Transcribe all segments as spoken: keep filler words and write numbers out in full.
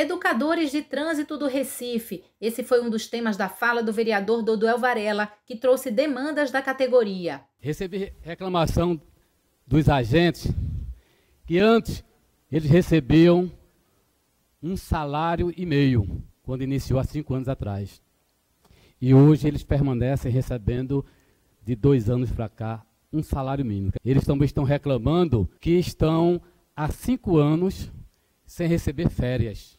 Educadores de trânsito do Recife. Esse foi um dos temas da fala do vereador Doduel Varela, que trouxe demandas da categoria. Recebi reclamação dos agentes que antes eles recebiam um salário e meio, quando iniciou há cinco anos atrás. E hoje eles permanecem recebendo, de dois anos para cá, um salário mínimo. Eles também estão reclamando que estão há cinco anos sem receber férias.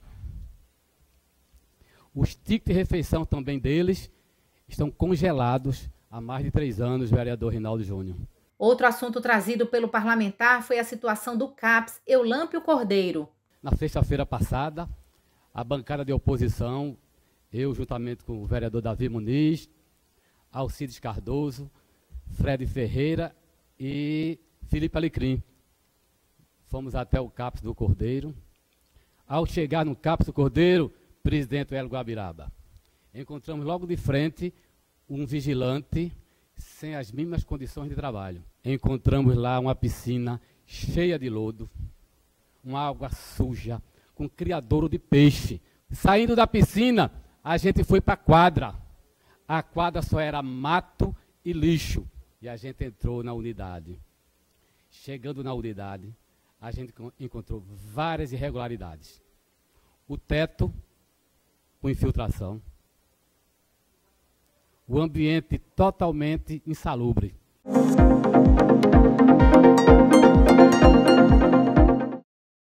Os tickets de refeição também deles estão congelados há mais de três anos, vereador Rinaldo Júnior. Outro assunto trazido pelo parlamentar foi a situação do CAPS Eulâmpio Cordeiro. Na sexta-feira passada, a bancada de oposição, eu juntamente com o vereador Davi Muniz, Alcides Cardoso, Fred Ferreira e Felipe Alecrim, fomos até o CAPS do Cordeiro. Ao chegar no CAPS do Cordeiro, presidente Hélio Guabiraba, encontramos logo de frente um vigilante sem as mínimas condições de trabalho. Encontramos lá uma piscina cheia de lodo, uma água suja, com criadouro de peixe. Saindo da piscina, a gente foi para a quadra. A quadra só era mato e lixo. E a gente entrou na unidade. Chegando na unidade, a gente encontrou várias irregularidades. O teto com infiltração. O ambiente totalmente insalubre.